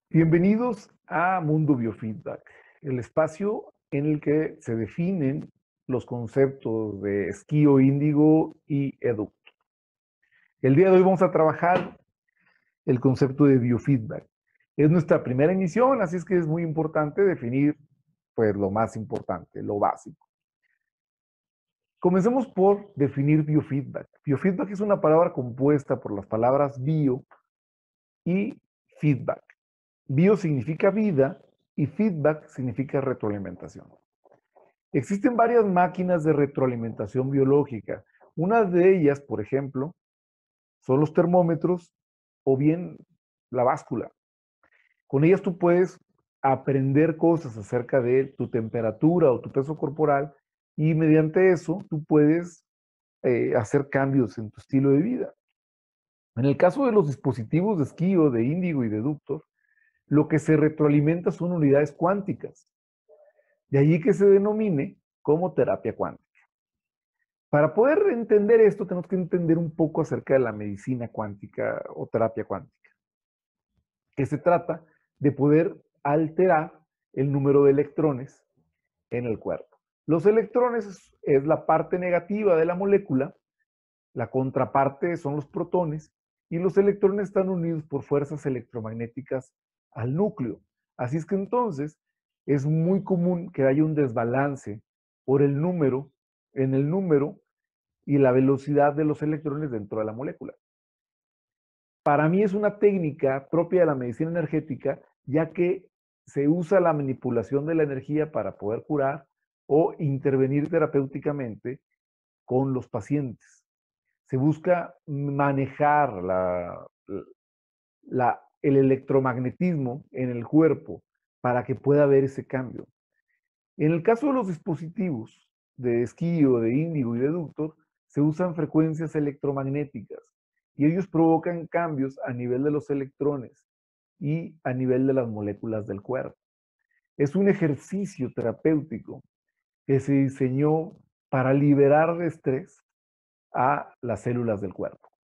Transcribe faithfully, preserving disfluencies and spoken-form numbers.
Bienvenidos a Mundo Biofeedback, el espacio en el que se definen los conceptos de esquío índigo y educto. El día de hoy vamos a trabajar el concepto de biofeedback. Es nuestra primera emisión, así es que es muy importante definir pues, lo más importante, lo básico. Comencemos por definir biofeedback. Biofeedback es una palabra compuesta por las palabras bio y feedback. Bio significa vida y feedback significa retroalimentación. Existen varias máquinas de retroalimentación biológica. Una de ellas, por ejemplo, son los termómetros o bien la báscula. Con ellas tú puedes aprender cosas acerca de tu temperatura o tu peso corporal y mediante eso tú puedes eh, hacer cambios en tu estilo de vida. En el caso de los dispositivos de esquío, de índigo y de ductor, lo que se retroalimenta son unidades cuánticas. De allí que se denomine como terapia cuántica. Para poder entender esto, tenemos que entender un poco acerca de la medicina cuántica o terapia cuántica, que se trata de poder alterar el número de electrones en el cuerpo. Los electrones es, es la parte negativa de la molécula, la contraparte son los protones, y los electrones están unidos por fuerzas electromagnéticas al núcleo. Así es que entonces es muy común que haya un desbalance por el número, en el número y la velocidad de los electrones dentro de la molécula. Para mí es una técnica propia de la medicina energética, ya que se usa la manipulación de la energía para poder curar o intervenir terapéuticamente con los pacientes. Se busca manejar la, la, el electromagnetismo en el cuerpo para que pueda haber ese cambio. En el caso de los dispositivos de esquío, de índigo y de ductor, se usan frecuencias electromagnéticas y ellos provocan cambios a nivel de los electrones y a nivel de las moléculas del cuerpo. Es un ejercicio terapéutico que se diseñó para liberar de estrés a las células del cuerpo.